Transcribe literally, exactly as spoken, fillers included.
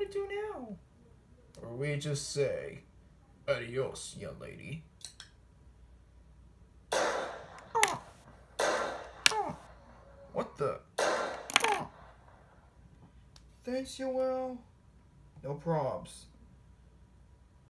to do now? Or we just say, adios, young lady. Oh. Oh. What the? Oh. Thanks, Yoel. No probs.